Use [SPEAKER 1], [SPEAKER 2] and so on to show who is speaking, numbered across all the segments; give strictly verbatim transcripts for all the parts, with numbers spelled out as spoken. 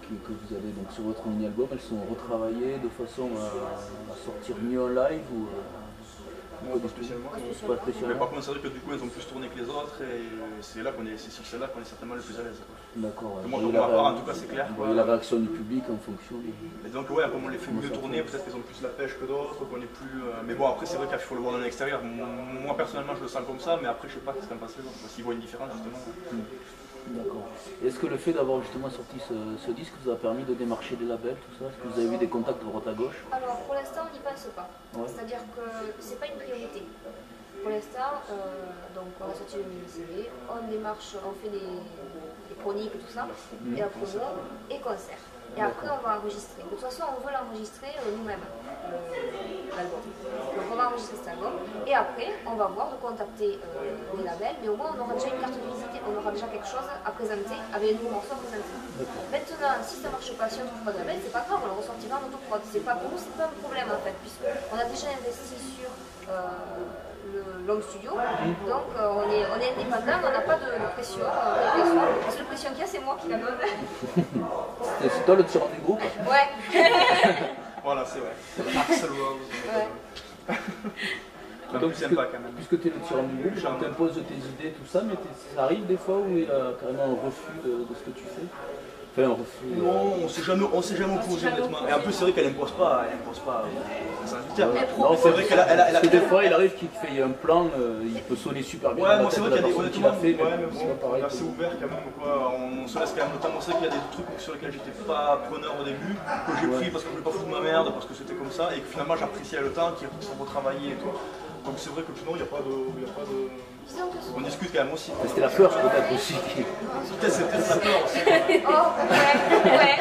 [SPEAKER 1] qui, que vous avez donc, sur votre mini-album, elles sont retravaillées de façon à, à sortir mieux en live ou
[SPEAKER 2] Moi, pas spécialement.
[SPEAKER 1] Pas spécialement.
[SPEAKER 2] Mais par contre, c'est vrai que du coup, elles ont plus tourné que les autres et c'est là qu'on est, c'est sur celle-là qu'on est certainement le plus à l'aise.
[SPEAKER 1] D'accord. Ouais.
[SPEAKER 2] Moi, pour ma part, en tout cas, c'est clair.
[SPEAKER 1] Vous voyez la réaction du public en fonction des...
[SPEAKER 2] Et donc, ouais, comme on les fait mieux tourner, peut-être qu'elles ont plus la pêche que d'autres, qu'on est plus. Euh... Mais bon, après, c'est vrai qu'il faut le voir de l'extérieur. Moi, personnellement, je le sens comme ça, mais après, je sais pas qu'est-ce qu'en pensent les autres. S'ils voient une différence, justement.
[SPEAKER 1] Mmh. D'accord. Est-ce que le fait d'avoir justement sorti ce, ce disque vous a permis de démarcher des labels, tout ça? Est-ce que vous avez eu des contacts de droite à gauche?
[SPEAKER 3] Alors, pour l'instant, on n'y pense pas. Ouais. C'est-à-dire que c'est pas une priorité. Pour l'instant, euh, donc on a sorti le mini-C D, on démarche, on fait des, des chroniques, tout ça, mmh. et la promo, et concert. Et après, on va enregistrer. De toute façon, on veut l'enregistrer euh, nous-mêmes, l'album. Donc, on va enregistrer cet album. Et après, on va voir de contacter euh, les labels, mais au moins, on aura déjà une carte de visite, on aura déjà quelque chose à présenter, avec les nouveaux morceaux à présenter. Maintenant, si ça ne marche pas, si on ne trouve pas de label, c'est pas grave, on le ressortira en autoprod. C'est pas pour nous, c'est pas un problème en fait, puisqu'on a déjà investi sur euh, le l'home studio. Donc, euh, on, est, on est indépendant, on n'a pas de, de pression. Euh, la seule pression qu'il y a, c'est moi qui la donne.
[SPEAKER 1] C'est toi le tyran du groupe?
[SPEAKER 3] Ouais.
[SPEAKER 2] Voilà, c'est vrai. Axel Rose.
[SPEAKER 3] Ouais.
[SPEAKER 1] Donc, puisque, sympa, quand même. Puisque tu es le tyran du groupe, on t'impose tes idées, tout ça, mais ça arrive des fois où il y a carrément un refus de, de ce que tu fais? Enfin, un refus.
[SPEAKER 2] Non, on ne s'est jamais, on s'est jamais opposé honnêtement. Et en plus, c'est vrai qu'elle n'impose pas, elle impose pas.
[SPEAKER 1] Non, c'est vrai qu'elle a, elle a, elle a... Parce que des fois, il arrive qu'il fait un plan, euh, il peut sonner super bien.
[SPEAKER 2] Ouais, moi c'est vrai qu'il y a des honnêtement,
[SPEAKER 1] a fait,
[SPEAKER 2] ouais, mais bon, c'est assez ouvert quand même, quoi. On se laisse quand même le temps. On sait qu'il y a des trucs sur lesquels j'étais pas preneur au début, que j'ai pris parce que je voulais pas foutre ma merde, parce que c'était comme ça, et que finalement j'appréciais le temps, qu'ils sont retravaillés et tout. Donc c'est vrai que sinon, il n'y a pas de... Y a pas de... On discute quand même aussi.
[SPEAKER 1] C'était la peur peut-être aussi.
[SPEAKER 2] Peut-être c'était la peur aussi.
[SPEAKER 3] Oh, ouais, ouais.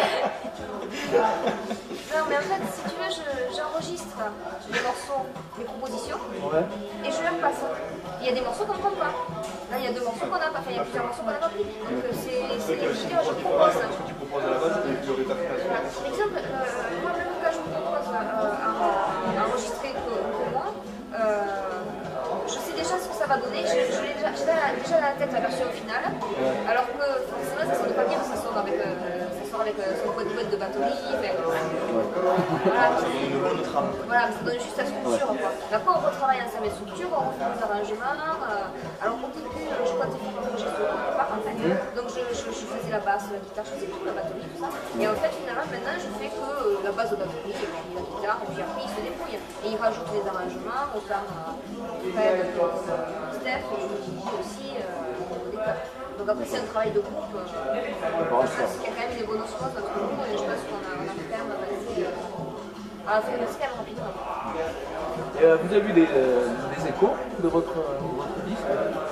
[SPEAKER 3] Non, mais en fait, si tu veux, j'enregistre les morceaux, les propositions,
[SPEAKER 1] ouais.
[SPEAKER 3] et je leur passe. Il y a des morceaux qu'on ne prend pas. Là, il y a deux morceaux qu'on n'a pas fait, il y a plusieurs morceaux qu'on n'a pas pris. Donc c'est ce que je propose.
[SPEAKER 2] Ce que tu proposes à la base, c'est que
[SPEAKER 3] par exemple, euh, moi, même quand je vous propose euh, enregistrer pour moi, euh, je sais déjà ce que ça va donner, j'ai déjà, déjà dans la tête la version finale, ouais. Alors que forcément ça sonne pas bien, ça sort avec, euh, ça sort avec euh, son boîte de batterie, enfin, voilà, ça donne une bonne trame. Voilà, ça donne juste la structure. Ouais. Quoi. Après on retravaille ensemble les structures, on refait les arrangements, euh, alors au début je comptais faire un projet solo au départ en fait, mmh. Donc je, je, je faisais la basse, la guitare, je faisais tout, la batterie, tout ça, et en fait finalement maintenant je fais que euh, la basse de batterie, et puis la guitare, et puis après il se débrouille, et il rajoute les arrangements, autant euh, Fred, Steph et aussi euh, des chœurs. Donc après c'est un travail de groupe, euh, je pense qu'il y a quand même des bonnes choses entre nous et je pense qu'on a, on a quand même avancé euh, à faire le scale rapidement.
[SPEAKER 1] Et, euh, vous avez eu des, euh, des échos de votre, euh, votre disque?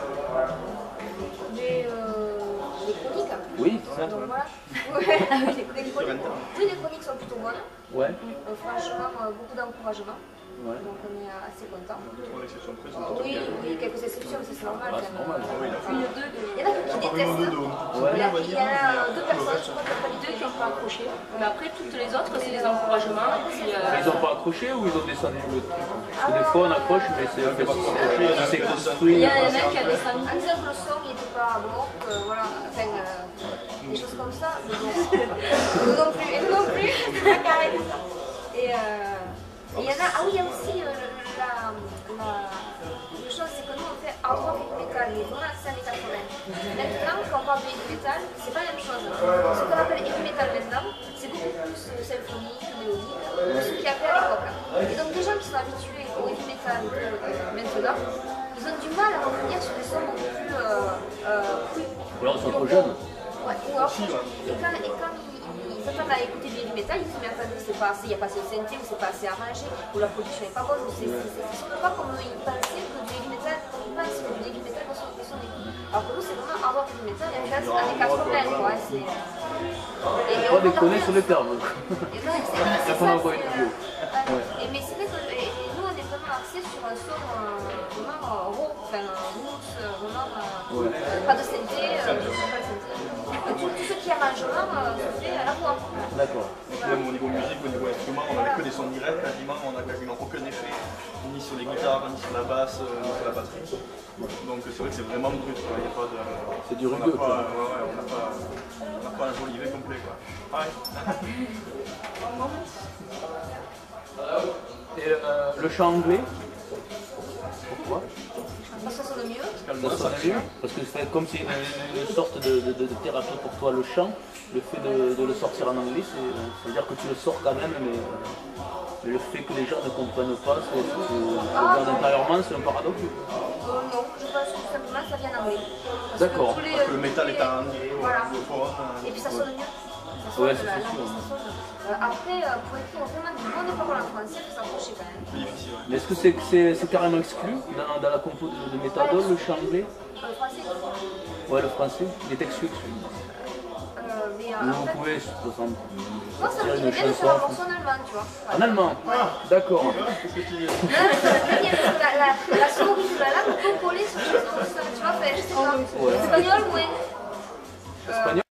[SPEAKER 3] Des, euh, des chroniques?
[SPEAKER 1] Oui, c'est ça.
[SPEAKER 3] Donc voilà. Ouais, les, les chroniques. Oui, les chroniques sont plutôt bonnes.
[SPEAKER 1] Ouais.
[SPEAKER 3] Euh, franchement, euh, beaucoup d'encouragement. Ouais. Donc on est assez content. Oui, oui, quelques exceptions, c'est normal.
[SPEAKER 1] Ah, c'est normal.
[SPEAKER 3] Une ou deux. Il y en a qui détestent. Ouais. Il y a, il y a deux personnes, je crois qu'il y a pas les deux qui n'ont pas accroché. Mais après, toutes les autres, c'est des encouragements. Et puis, euh...
[SPEAKER 1] Ils n'ont pas accroché ou ils ont descendu le truc? Parce que des fois on accroche, mais c'est pas accroché, c'est construit.
[SPEAKER 3] Il y en a qui a descendu. En disant que le son n'était pas bon, que voilà, enfin, euh, des choses comme ça. Mais bon, nous non plus, et nous non plus, c'est pas carré. Et euh. Et il y en a, ah oui, il y a aussi euh, la, la, la chose, c'est que nous on fait hard rock et metal, mais vraiment c'est années quatre-vingts. Maintenant, quand on parle de heavy metal, c'est pas la même chose. Ce qu'on appelle heavy metal maintenant, c'est beaucoup plus euh, symphonique, mélodique, que ce qu'il y avait à l'époque. Et donc des gens qui sont habitués au heavy metal euh, maintenant, ils ont du mal à revenir sur des sons beaucoup plus euh, euh, plus.
[SPEAKER 1] Ou alors ils sont trop jeunes.
[SPEAKER 3] Ouais, ou alors, et quand, et quand ils s'attendent à écouter du heavy metal, ils disent mais attendez, c'est pas assez, il n'y a pas assez de synthé, ou c'est pas assez arrangé, ou la production n'est pas bonne, ou c'est pas comme ils pensaient que du heavy metal, comme ils pensent que du heavy metal peut sonner. Alors que nous c'est vraiment hard rock heavy metal, il y a classe années quatre-vingts quoi. Et
[SPEAKER 1] on déconner sur les termes.
[SPEAKER 3] Et non, c'est ça. Mais c'est vrai que nous on est vraiment axé sur un son euh, vraiment euh, raw, enfin roots, euh, vraiment euh,
[SPEAKER 1] Ouais.
[SPEAKER 3] euh, pas de synthé, euh, pas de synthé. Euh, tout, tout ce qui est arrangement euh, se fait à la voix.
[SPEAKER 1] D'accord.
[SPEAKER 2] Même au niveau musique, au niveau instrument, on n'avait que des sons directs, quasiment, on n'a quasiment aucun effet, ni sur les guitares, ni sur la basse, euh, ni sur la batterie. Donc c'est vrai que c'est vraiment brut, quoi. Il y a pas de...
[SPEAKER 1] C'est du
[SPEAKER 2] on n'a
[SPEAKER 1] rugueux,
[SPEAKER 2] pas,
[SPEAKER 1] quoi.
[SPEAKER 2] ouais, ouais, on n'a pas, on n'a pas un joli V complet, quoi. Ah ouais.
[SPEAKER 1] Et euh, le chant anglais, pourquoi?
[SPEAKER 3] Parce que ça sonne mieux.
[SPEAKER 1] Ça sonne mieux. Parce que c'est comme c'est une, une- une sorte de, de- de- de thérapie pour toi, le chant, le fait de, de le sortir en anglais, c'est-à-dire que tu le sors quand même, mais, euh, mais le fait que les gens ne comprennent pas, c'est c'est- c'est-
[SPEAKER 3] Ah,
[SPEAKER 1] dans intérieurement, c'est un paradoxe.
[SPEAKER 3] Euh, non, je pense que tout simplement ça vient d'anglais. Parce que
[SPEAKER 1] D'accord.
[SPEAKER 3] tous les-
[SPEAKER 2] Parce que le
[SPEAKER 3] tous
[SPEAKER 2] métal
[SPEAKER 3] les-
[SPEAKER 2] est en anglais,
[SPEAKER 3] Voilà.
[SPEAKER 2] anglophone.
[SPEAKER 3] Et puis ça sonne mieux. Ça sonne,
[SPEAKER 1] Ouais,
[SPEAKER 3] la-
[SPEAKER 1] c'est
[SPEAKER 3] la-
[SPEAKER 1] sûr.
[SPEAKER 3] ça sonne. Euh, après, euh, pour écrire vraiment de bonnes paroles en français, il faut s'approcher quand même.
[SPEAKER 2] Plus difficile, ouais.
[SPEAKER 1] Mais est-ce que c'est c'est- c'est carrément exclu dans, dans la compo de, de Méthadone, le chant anglais?
[SPEAKER 3] Euh, le français, euh,
[SPEAKER 1] Ouais, le français, il est exclu.
[SPEAKER 3] mais euh,
[SPEAKER 1] Ou
[SPEAKER 3] en
[SPEAKER 1] vous
[SPEAKER 3] fait,
[SPEAKER 1] pouvez, je pense, en-
[SPEAKER 3] moi ça me
[SPEAKER 1] une
[SPEAKER 3] dirait bien de
[SPEAKER 1] chanson
[SPEAKER 3] faire un
[SPEAKER 1] en
[SPEAKER 3] morceau en allemand, tu vois.
[SPEAKER 1] En allemand. D'accord.
[SPEAKER 2] Qu'est-ce que tu dis?
[SPEAKER 3] Non, ça me dirait bien parce que la, la, la sonorité de la langue peut coller sur des choses comme ça, tu vois. Enfin, je sais pas.
[SPEAKER 1] Ouais.
[SPEAKER 3] Espagnol, ouais.
[SPEAKER 1] Espagnol.